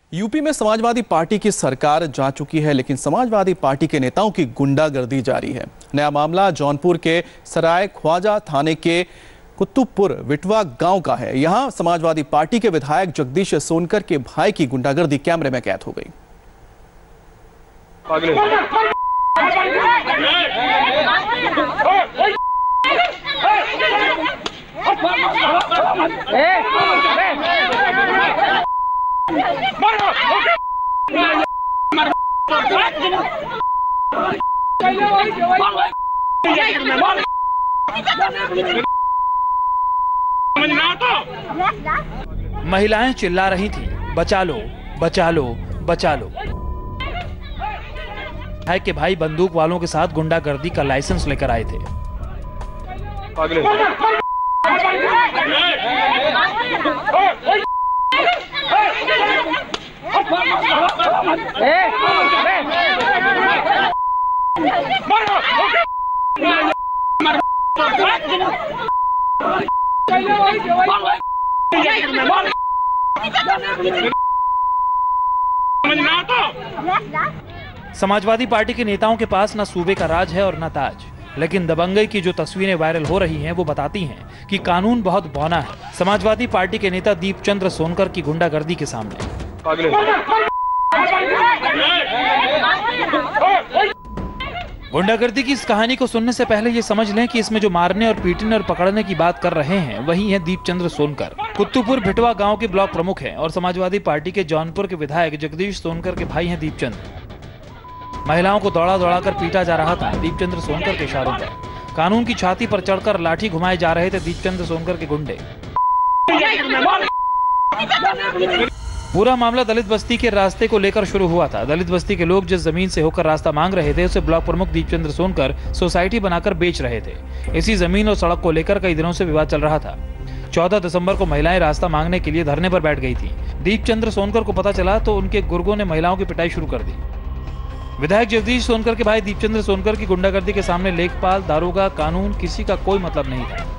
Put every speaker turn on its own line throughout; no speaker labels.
UP में Samajwadi party की सरकार जा चुकी है, लेकिन समाजवादी पार्टी के नेताओं की गुंडागर्दी जारी है। नया मामला जौनपुर के सराय ख्वाजा थाने के कुतुबपुर विटवा गांव का है। यहां समाजवादी पार्टी के विधायक जगदीश सोनकर के भाई की गुंडागर्दी कैमरे में कैद हो गई।
महिलाएं चिल्ला रही थीं, बचा लो, बचा लो, बचा लो। भाई के भाई बंदूक वालों के साथ गुंडागर्दी का लाइसेंस लेकर आए थे। समाजवादी पार्टी के नेताओं के पास न सूबे का राज है और न ताज, लेकिन दबंगई की जो तस्वीरें वायरल हो रही हैं वो बताती हैं कि कानून बहुत बौना है। समाजवादी पार्टी के नेता दीपचंद्र सोनकर की गुंडागर्दी के सामने गुंडागर्दी की इस कहानी को सुनने से पहले ये समझ लें कि इसमें जो मारने और पीटने और पकड़ने की बात कर रहे हैं वही है दीपचंद्र सोनकर। कुतुबपुर भिटवा गांव के ब्लॉक प्रमुख हैं और समाजवादी पार्टी के जौनपुर के विधायक जगदीश सोनकर के भाई हैं दीपचंद्र। महिलाओं को दौड़ा दौड़ा कर पीटा जा रहा था दीपचंद्र सोनकर के इशारों पर। कानून की छाती पर चढ़कर लाठी घुमाए जा रहे थे दीपचंद्र सोनकर के गुंडे। पूरा मामला दलित बस्ती के रास्ते को लेकर शुरू हुआ था। दलित बस्ती के लोग जिस जमीन से होकर रास्ता मांग रहे थे उसे ब्लॉक प्रमुख दीपचंद्र सोनकर सोसाइटी बनाकर बेच रहे थे। इसी जमीन और सड़क को लेकर कई दिनों से विवाद चल रहा था। 14 दिसंबर को महिलाएं रास्ता मांगने के लिए धरने पर बैठ गई थी। दीपचंद्र सोनकर को पता चला तो उनके गुर्गों ने महिलाओं की पिटाई शुरू कर दी। विधायक जगदीश सोनकर के भाई दीपचंद्र सोनकर की गुंडागर्दी के सामने लेखपाल, दारोगा, कानून किसी का कोई मतलब नहीं था।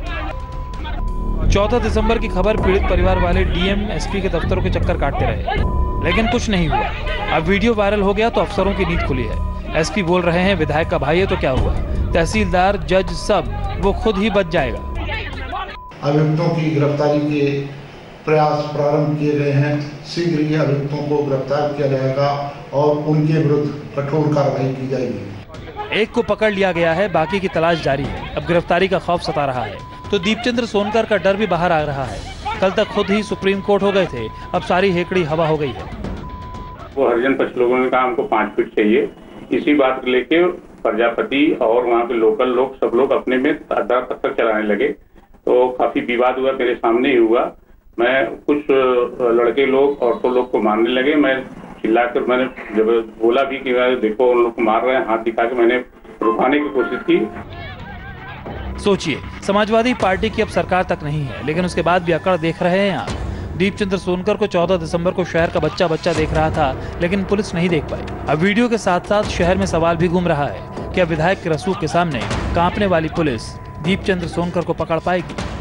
14 दिसंबर की खबर पीड़ित परिवार वाले डीएम, एसपी के दफ्तरों के चक्कर काटते रहे, लेकिन कुछ नहीं हुआ। अब वीडियो वायरल हो गया तो अफसरों की नींद खुली है। एसपी बोल रहे हैं विधायक का भाई है तो क्या हुआ, तहसीलदार, जज सब वो खुद ही बच जाएगा।
अभियुक्तों की गिरफ्तारी के प्रयास प्रारंभ किए गए हैं। शीघ्र ही अभियुक्तों को गिरफ्तार किया जाएगा और उनके विरुद्ध कठोर कार्रवाई की जाएगी।
एक को पकड़ लिया गया है, बाकी की तलाश जारी है। अब गिरफ्तारी का खौफ सता रहा है तो दीपचंद्र सोनकर का डर भी बाहर आ रहा है। कल तक खुद ही सुप्रीम कोर्ट हो गए थे, अब सारी हेकड़ी हवा हो गई है।
वो हरिजन पक्ष लोगों ने कहा हमको 5 फीट चाहिए। इसी बात को लेके प्रजापति और वहाँ के लोकल लोग सब लोग अपने में तत्तर चलाने लगे, तो काफी विवाद हुआ। मेरे सामने ही हुआ। मैं कुछ लड़के लोग औरतों लोग को मारने लगे। मैं चिल्लाकर मैंने जब बोला भी कि देखो उन लोग को मार रहे हैं, हाथ दिखा के मैंने रुकाने की कोशिश की।
सोचिए, समाजवादी पार्टी की अब सरकार तक नहीं है, लेकिन उसके बाद भी अकड़ देख रहे हैं आप। दीपचंद्र सोनकर को 14 दिसंबर को शहर का बच्चा देख रहा था, लेकिन पुलिस नहीं देख पाई। अब वीडियो के साथ साथ शहर में सवाल भी घूम रहा है, क्या विधायक के रसूख के सामने कांपने वाली पुलिस दीपचंद्र सोनकर को पकड़ पाएगी?